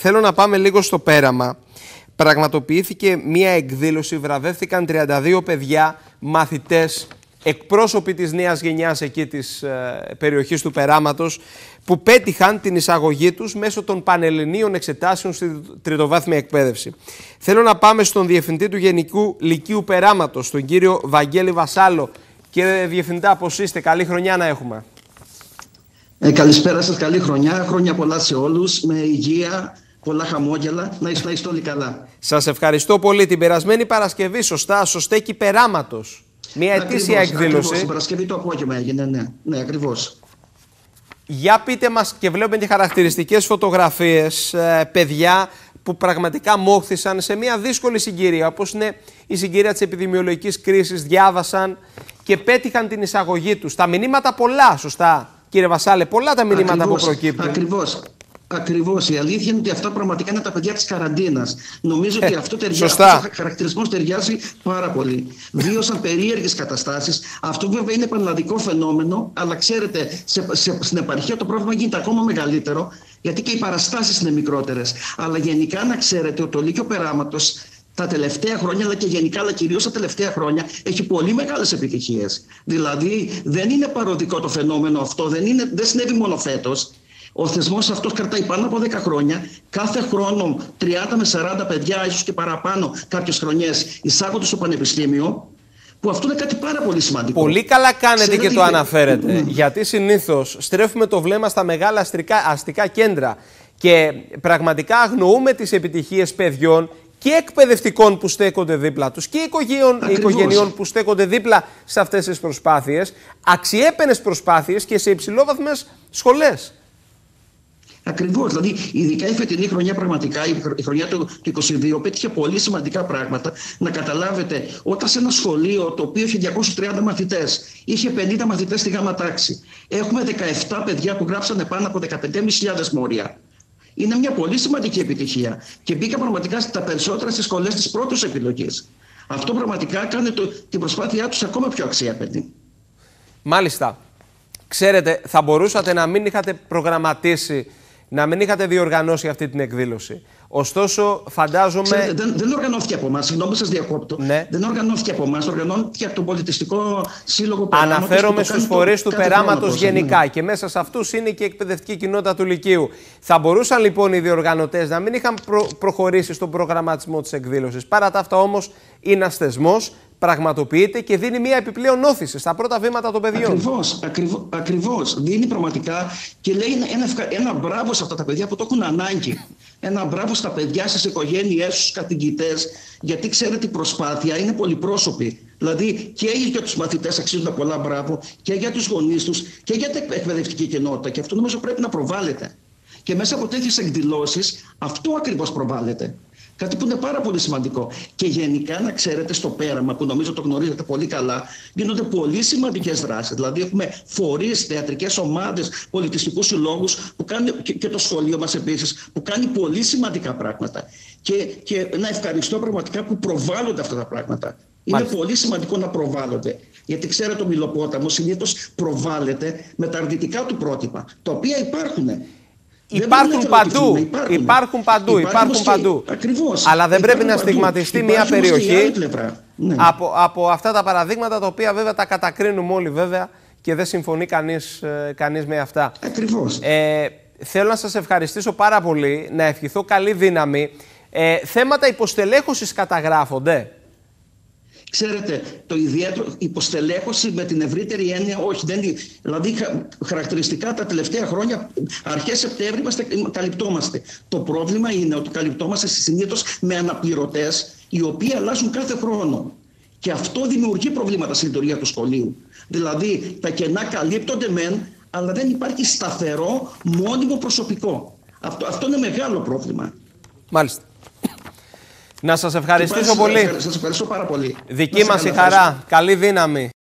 θέλω να πάμε λίγο στο πέραμα. Πραγματοποιήθηκε μία εκδήλωση, βραβεύτηκαν 32 παιδιά, μαθητές, εκπρόσωποι της νέας γενιάς εκεί της περιοχής του Περάματος, που πέτυχαν την εισαγωγή τους μέσω των πανελληνίων εξετάσεων στη τριτοβάθμια εκπαίδευση. Θέλω να πάμε στον Διευθυντή του Γενικού Λυκείου Περάματος, τον κύριο Βαγγέλη Βασάλο. Κύριε Διευθυντά, πώς είστε? Καλή χρονιά να έχουμε. Καλησπέρα σας, καλή χρονιά. Χρόνια πολλά σε όλους, με υγεία, πολλά χαμόγελα, να είστε όλοι καλά. Σας ευχαριστώ πολύ. Την περασμένη Παρασκευή, σωστά, στο Στέκι Περάματος. Μια ετήσια εκδήλωση. Ακριβώς, την Παρασκευή το απόγευμα έγινε, ναι, ακριβώς. Για πείτε μας, και βλέπουμε και χαρακτηριστικές φωτογραφίες, παιδιά που πραγματικά μόχθησαν σε μια δύσκολη συγκυρία, όπως είναι η συγκυρία της επιδημιολογικής κρίσης, διάβασαν και πέτυχαν την εισαγωγή τους. Τα μηνύματα πολλά, σωστά, κύριε Βασάλε, πολλά τα μηνύματα που προκύπτουν. Ακριβώς. Η αλήθεια είναι ότι αυτά πραγματικά είναι τα παιδιά της καραντίνας. Νομίζω ότι αυτό ταιριάζει, αυτός ο χαρακτηρισμός ταιριάζει πάρα πολύ. Βίωσαν περίεργες καταστάσεις. Αυτό βέβαια είναι πανελλαδικό φαινόμενο, αλλά ξέρετε, στην επαρχία το πρόβλημα γίνεται ακόμα μεγαλύτερο, γιατί και οι παραστάσεις είναι μικρότερες. Αλλά γενικά να ξέρετε ότι το Λύκειο Περάματος τα τελευταία χρόνια, αλλά και γενικά, αλλά κυρίως τα τελευταία χρόνια, έχει πολύ μεγάλες επιτυχίες. Δηλαδή, δεν είναι παροδικό το φαινόμενο αυτό, δεν συνέβη μόνο φέτος. Ο θεσμός αυτός κρατάει πάνω από 10 χρόνια. Κάθε χρόνο 30 με 40 παιδιά, ίσως και παραπάνω κάποιες χρονιές, εισάγονται στο πανεπιστήμιο, που αυτό είναι κάτι πάρα πολύ σημαντικό. Πολύ καλά κάνετε και το αναφέρετε, γιατί συνήθως στρέφουμε το βλέμμα στα μεγάλα αστικά κέντρα και πραγματικά αγνοούμε τις επιτυχίες παιδιών και εκπαιδευτικών που στέκονται δίπλα τους και οικογενειών που στέκονται δίπλα σε αυτές τις προσπάθειες, αξιέπαινες προσπάθειες και σε υψηλόβαθμες σχολές. Ακριβώς, δηλαδή ειδικά η φετινή χρονιά, πραγματικά η χρονιά του 2022 πέτυχε πολύ σημαντικά πράγματα. Να καταλάβετε, όταν σε ένα σχολείο το οποίο είχε 230 μαθητές, είχε 50 μαθητές στη γάμα τάξη, έχουμε 17 παιδιά που γράψανε πάνω από 15.500 μόρια. Είναι μια πολύ σημαντική επιτυχία και μπήκα πραγματικά στα περισσότερα στις σχολές της πρώτης επιλογής. Αυτό πραγματικά κάνει την προσπάθειά τους ακόμα πιο αξιέπαινη. Μάλιστα. Ξέρετε, θα μπορούσατε να μην είχατε προγραμματίσει, να μην είχατε διοργανώσει αυτή την εκδήλωση. Ωστόσο, φαντάζομαι. Ξέρετε, δεν οργανώθηκε από εμάς, συγγνώμη, σας διακόπτω. Ναι. Δεν οργανώθηκε από εμάς, οργανώθηκε από τον Πολιτιστικό Σύλλογο Περάματος. Αναφέρομαι στους φορείς του Περάματος γενικά, ναι. Και μέσα σε αυτούς είναι και η εκπαιδευτική κοινότητα του Λυκείου. Θα μπορούσαν λοιπόν οι διοργανωτές να μην είχαν προχωρήσει στον προγραμματισμό της εκδήλωσης. Παρά τα αυτά όμως, είναι ένας θεσμός, πραγματοποιείται και δίνει μια επιπλέον όθηση στα πρώτα βήματα των παιδιών. Ακριβώς. Δίνει πραγματικά και λέει ένα μπράβο σε αυτά τα παιδιά που το έχουν ανάγκη. Ένα μπράβο στα παιδιά, στις οικογένειές, στους καθηγητές, γιατί ξέρετε η προσπάθεια είναι πολυπρόσωπη. Δηλαδή και για τους μαθητές αξίζουν πολλά μπράβο, και για τους γονείς τους και για την εκπαιδευτική κοινότητα. Και αυτό νομίζω πρέπει να προβάλλεται. Και μέσα από τέτοιες εκδηλώσεις αυτό ακριβώς προβάλλεται. Κάτι που είναι πάρα πολύ σημαντικό. Και γενικά να ξέρετε, στο Πέραμα, που νομίζω το γνωρίζετε πολύ καλά, γίνονται πολύ σημαντικές δράσεις. Δηλαδή έχουμε φορείς, θεατρικές ομάδες, πολιτιστικούς συλλόγους και το σχολείο μας επίσης, που κάνει πολύ σημαντικά πράγματα. Και να ευχαριστώ πραγματικά που προβάλλονται αυτά τα πράγματα. Είναι πολύ σημαντικό να προβάλλονται. Γιατί ξέρετε, ο Μυλοπόταμος συνήθως προβάλλεται με τα αρνητικά του πρότυπα, τα οποία υπάρχουν. Υπάρχουν παντού. Ακριβώς. Αλλά δεν πρέπει να στιγματιστεί μια περιοχή από αυτά τα παραδείγματα, τα οποία βέβαια τα κατακρίνουμε όλοι βέβαια και δεν συμφωνεί κανείς με αυτά. Ακριβώς. Θέλω να σας ευχαριστήσω πάρα πολύ, να ευχηθώ καλή δύναμη. Θέματα υποστελέχωσης καταγράφονται? Ξέρετε, το ιδιαίτερο υποστελέχωση με την ευρύτερη έννοια, όχι. Δηλαδή, χαρακτηριστικά τα τελευταία χρόνια, αρχές Σεπτέμβρη, καλυπτόμαστε. Το πρόβλημα είναι ότι καλυπτόμαστε συνήθως με αναπληρωτές, οι οποίοι αλλάζουν κάθε χρόνο. Και αυτό δημιουργεί προβλήματα στη λειτουργία του σχολείου. Δηλαδή, τα κενά καλύπτονται μεν, αλλά δεν υπάρχει σταθερό, μόνιμο προσωπικό. Αυτό είναι μεγάλο πρόβλημα. Μάλιστα. Να σας ευχαριστήσω πολύ. Σας ευχαριστώ πάρα πολύ. Δική μας η χαρά. Καλή δύναμη.